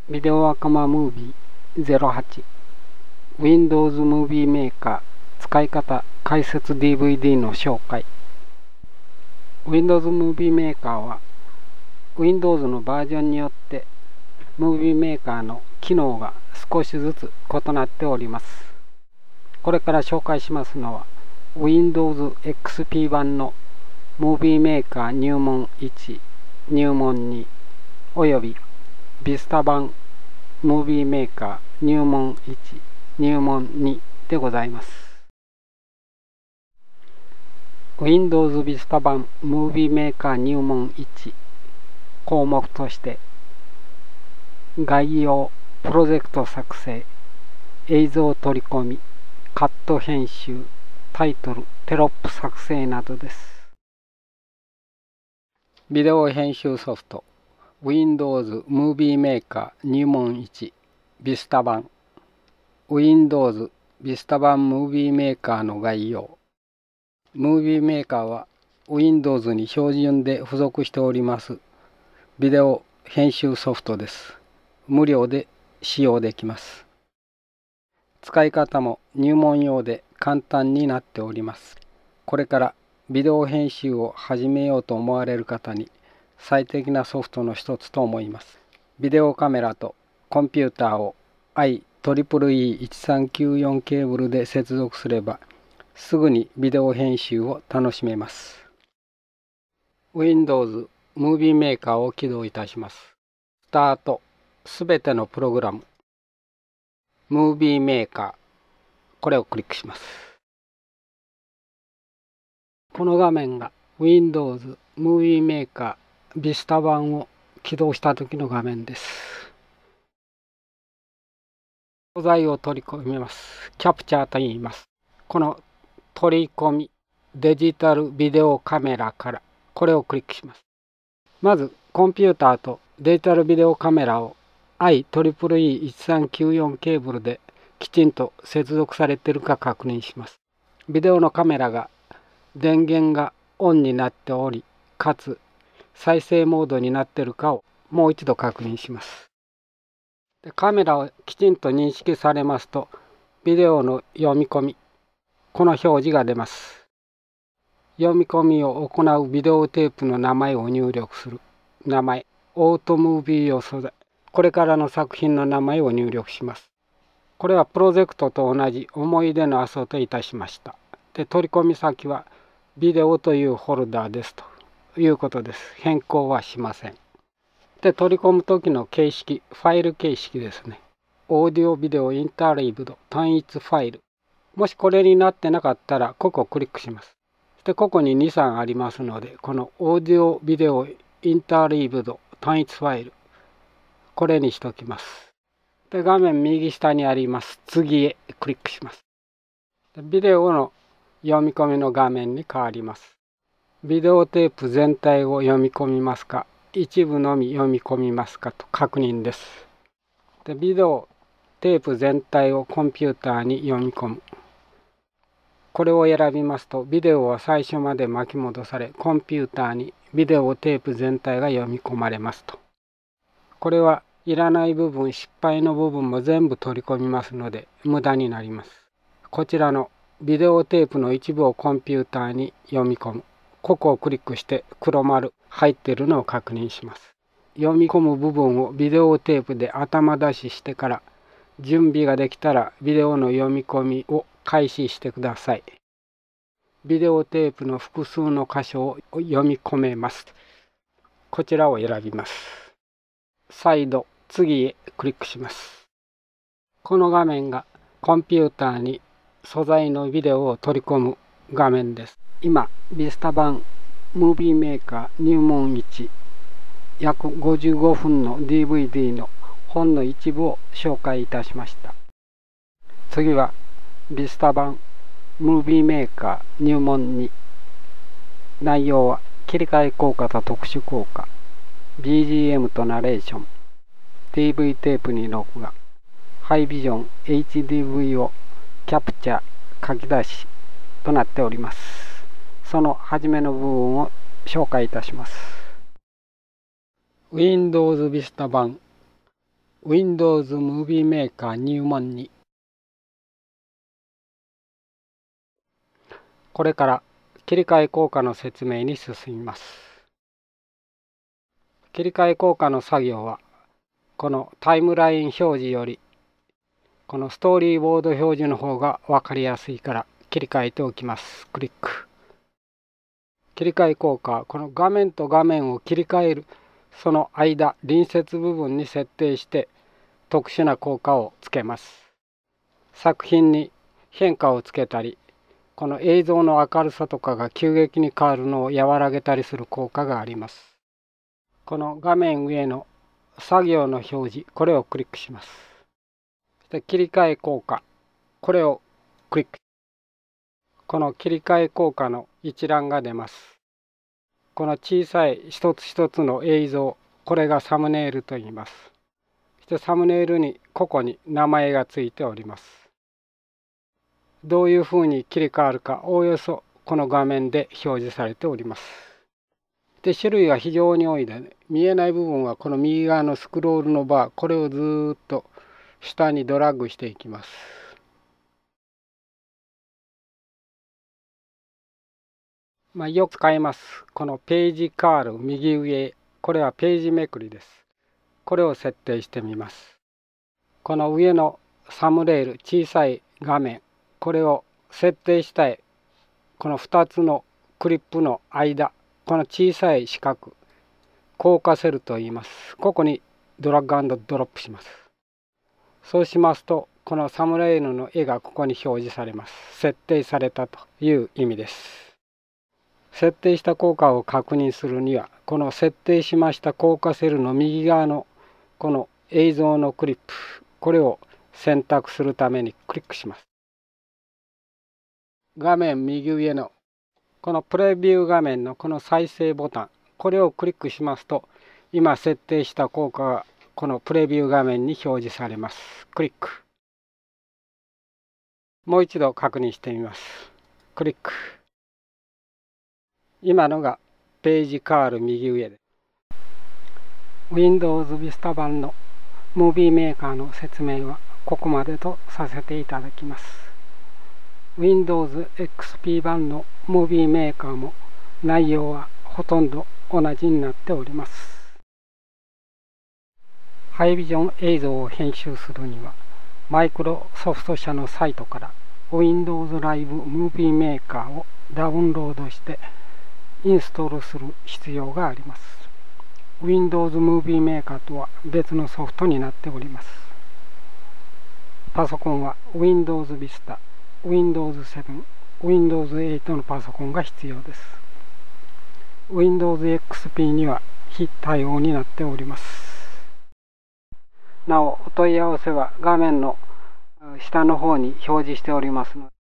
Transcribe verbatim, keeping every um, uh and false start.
ビデオアカマムービーゼロはち Windows ムービーメーカー使い方解説 ディーブイディー の紹介。 Windows ムービーメーカーは Windows のバージョンによってムービーメーカーの機能が少しずつ異なっております。これから紹介しますのは Windows エックスピー 版のムービーメーカー入門いち、入門におよびVista 版ムービーメーカー入門いち、入門にでございます。Windows Vista 版ムービーメーカー入門いち項目として概要、プロジェクト作成、映像取り込み、カット編集、タイトル、テロップ作成などです。ビデオ編集ソフトWindows ムービーメーカー入門いち Vista 版 Windows Vista 版ムービーメーカーの概要。ムービーメーカーは Windows に標準で付属しておりますビデオ編集ソフトです。無料で使用できます。使い方も入門用で簡単になっております。これからビデオ編集を始めようと思われる方に最適なソフトの一つと思います。ビデオカメラとコンピューターを アイトリプルイーいちさんきゅうよん ケーブルで接続すればすぐにビデオ編集を楽しめます。Windows ムービーメーカーを起動いたします。スタート、すべてのプログラム、ムービーメーカー、これをクリックします。この画面が Windows ムービーメーカーVista 版を起動した時の画面です。素材を取り込みます。キャプチャーと言います。この取り込みデジタルビデオカメラからこれをクリックします。まずコンピューターとデジタルビデオカメラを アイトリプルイーいちさんきゅうよん ケーブルできちんと接続されているか確認します。ビデオのカメラが電源がオンになっており、かつ再生モードになっているかをもう一度確認します。でカメラをきちんと認識されますと、ビデオの読み込み、この表示が出ます。読み込みを行うビデオテープの名前を入力する。名前、オートムービー用素材。これからの作品の名前を入力します。これはプロジェクトと同じ思い出の遊といたしました。で、取り込み先はビデオというフォルダーですということです。変更はしません。で、取り込む時の形式、ファイル形式ですね。オーディオビデオインターリーブド単一ファイル。もしこれになってなかったら、ここをクリックします。で、ここにに、さんありますので、このオーディオビデオインターリーブド単一ファイル、これにしときます。で、画面右下にあります次へクリックします。で、ビデオの読み込みの画面に変わります。ビデオテープ全体を読み込みますか、一部のみ読み込みますかと確認です。で、ビデオテープ全体をコンピューターに読み込む。これを選びますと、ビデオは最初まで巻き戻され、コンピューターにビデオテープ全体が読み込まれますと。これはいらない部分、失敗の部分も全部取り込みますので、無駄になります。こちらのビデオテープの一部をコンピューターに読み込む。ここをクリックして黒丸入っているのを確認します。読み込む部分をビデオテープで頭出ししてから、準備ができたらビデオの読み込みを開始してください。ビデオテープの複数の箇所を読み込めます。こちらを選びます。再度次へクリックします。この画面がコンピューターに素材のビデオを取り込む画面です。今、Vista 版ムービーメーカー入門いち約ごじゅうごふんの ディーブイディー の本の一部を紹介いたしました。次はVista 版ムービーメーカー入門に。内容は切り替え効果と特殊効果、ビージーエム とナレーション、ディーブイ テープに録画、ハイビジョン エイチディーブイ をキャプチャー、書き出しとなっております。その初めの部分を紹介いたします。Windows Vista 版 Windows Movie Maker 入門に。これから切り替え効果の説明に進みます。切り替え効果の作業は、このタイムライン表示より、このストーリーボード表示の方が分かりやすいから切り替えておきます。クリック。切り替え効果は、この画面と画面を切り替える、その間、隣接部分に設定して、特殊な効果をつけます。作品に変化をつけたり、この映像の明るさとかが急激に変わるのを和らげたりする効果があります。この画面上の作業の表示、これをクリックします。そして切り替え効果、これをクリック。この切り替え効果の一覧が出ます。この小さい一つ一つの映像、これがサムネイルと言います。そしてサムネイルに個々に名前がついております。どういうふうに切り替わるか、おおよそこの画面で表示されております。で、種類が非常に多いで、ね、見えない部分はこの右側のスクロールのバー、これをずーっと下にドラッグしていきます。まあ、よく使います。このページカール右上、これはページめくりです。これを設定してみます。この上のサムネイル、小さい画面、これを設定したい、このふたつのクリップの間、この小さい四角、効果セルと言います。ここにドラッグ&ドロップします。そうしますと、このサムネイルの絵がここに表示されます。設定されたという意味です。設定した効果を確認するには、この設定しました効果セルの右側のこの映像のクリップ、これを選択するためにクリックします。画面右上のこのプレビュー画面のこの再生ボタン、これをクリックしますと、今設定した効果がこのプレビュー画面に表示されます。クリック。もう一度確認してみます。クリック。今のがページカール右上です。Windows Vista 版のムービーメーカーの説明はここまでとさせていただきます。Windows エックスピー 版のムービーメーカーも内容はほとんど同じになっております。ハイビジョン映像を編集するには、マイクロソフト社のサイトから Windows Live Movie Maker をダウンロードしてインストールする必要があります。Windows Movie Maker とは別のソフトになっております。パソコンは Windows Vista、Windows セブン、Windows エイトのパソコンが必要です。Windows エックスピー には非対応になっております。なお、お問い合わせは画面の下の方に表示しておりますので、